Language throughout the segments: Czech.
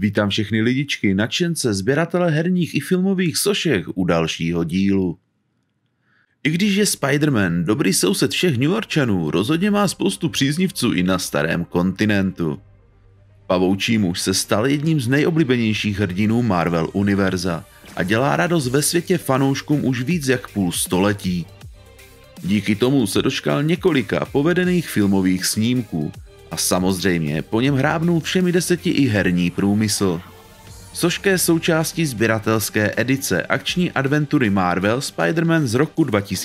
Vítám všechny lidičky, nadšence, sběratele herních i filmových sošek u dalšího dílu. I když je Spider-Man dobrý soused všech New Yorkčanů, rozhodně má spoustu příznivců i na starém kontinentu. Pavoučí muž se stal jedním z nejoblíbenějších hrdinů Marvel univerza a dělá radost ve světě fanouškům už víc jak půl století. Díky tomu se dočkal několika povedených filmových snímků a samozřejmě po něm hrábnul všemi 10 i herní průmysl. Soška je součástí sběratelské edice akční adventury Marvel Spider-Man z roku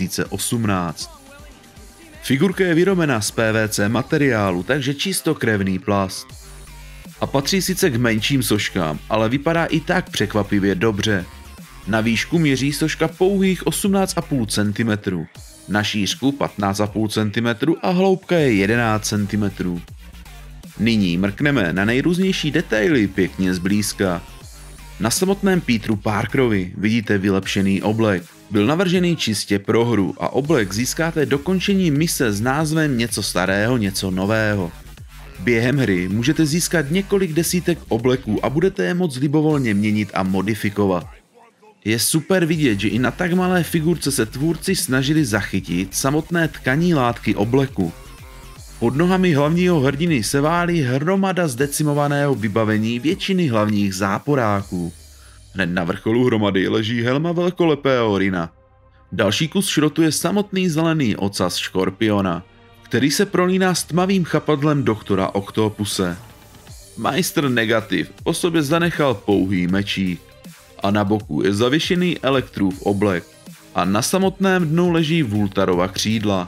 2018. Figurka je vyrobena z PVC materiálu, takže čistokrevný plast. A patří sice k menším soškám, ale vypadá i tak překvapivě dobře. Na výšku měří soška pouhých 18,5 cm, na šířku 15,5 cm a hloubka je 11 cm. Nyní mrkneme na nejrůznější detaily pěkně zblízka. Na samotném Peteru Parkerovi vidíte vylepšený oblek. Byl navržený čistě pro hru a oblek získáte dokončení mise s názvem Něco starého, něco nového. Během hry můžete získat několik desítek obleků a budete je moct libovolně měnit a modifikovat. Je super vidět, že i na tak malé figurce se tvůrci snažili zachytit samotné tkaní látky obleku. Pod nohami hlavního hrdiny se válí hromada zdecimovaného vybavení většiny hlavních záporáků. Hned na vrcholu hromady leží helma velkolepého Rina. Další kus šrotu je samotný zelený ocas Škorpiona, který se prolíná s tmavým chapadlem doktora Oktopuse. Majstr Negativ po sobě zanechal pouhý mečík a na boku je zavěšený Elektrův oblek a na samotném dnu leží Vultarova křídla.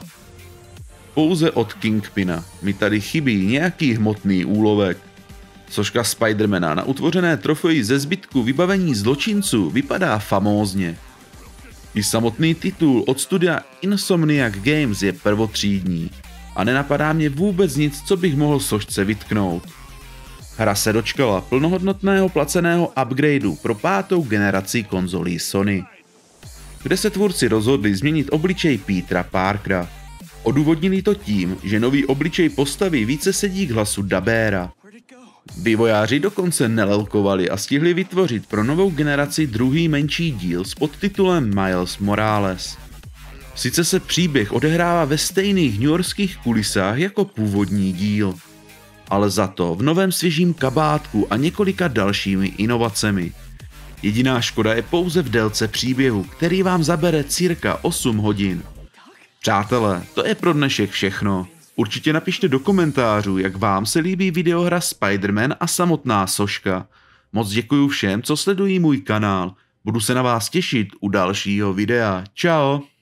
Pouze od Kingpina mi tady chybí nějaký hmotný úlovek. Soška Spidermana na utvořené trofeji ze zbytku vybavení zločinců vypadá famózně. I samotný titul od studia Insomniac Games je prvotřídní a nenapadá mě vůbec nic, co bych mohl sošce vytknout. Hra se dočkala plnohodnotného placeného upgradeu pro 5. generaci konzolí Sony, kde se tvůrci rozhodli změnit obličej Petera Parkera. Odůvodnili to tím, že nový obličej postavy více sedí k hlasu dabéra. Vývojáři dokonce nelelkovali a stihli vytvořit pro novou generaci druhý menší díl s podtitulem Miles Morales. Sice se příběh odehrává ve stejných newyorských kulisách jako původní díl, ale za to v novém svěžím kabátku a několika dalšími inovacemi. Jediná škoda je pouze v délce příběhu, který vám zabere cirka 8 hodin. Přátelé, to je pro dnešek všechno. Určitě napište do komentářů, jak vám se líbí videohra Spider-Man a samotná soška. Moc děkuju všem, co sledují můj kanál. Budu se na vás těšit u dalšího videa. Čau!